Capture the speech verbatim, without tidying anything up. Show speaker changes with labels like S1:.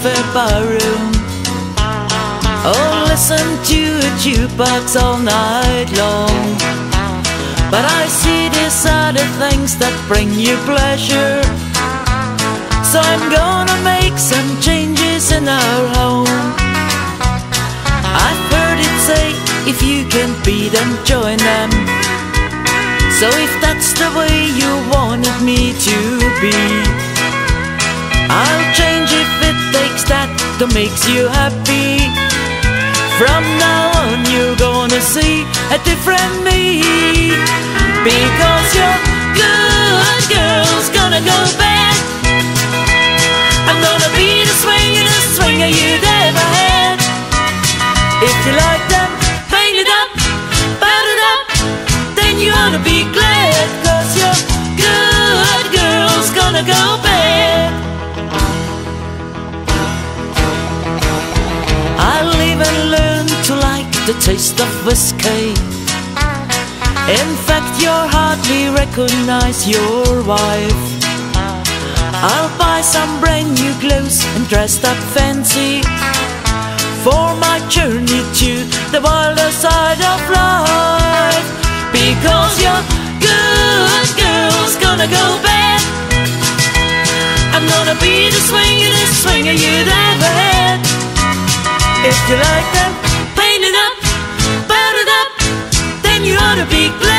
S1: welfare barroom. Oh, listen to a jukebox all night long. But I see these other things that bring you pleasure, so I'm gonna make some changes in our home. I've heard it say, if you can beat them, join them. So if that's the way you wanted me to be, I'll change if it takes that to make you happy. From now on you're gonna see a different me, because your good girl's gonna go bad. I'm gonna be the swingingest swinger you'd ever had. If you like them, paint it up, pat it up, then you ought to be glad, cause your good girl's gonna go bad. I'll even learn to like the taste of whiskey. In fact, you'll hardly recognize your wife. I'll buy some brand new clothes and dress up fancy for my journey to the wilder side of life, because your good girl's gonna go bad. I'm gonna be the swingingest swinger you'd ever had. If you like them, paint it up, pat it up, then you ought to be glad.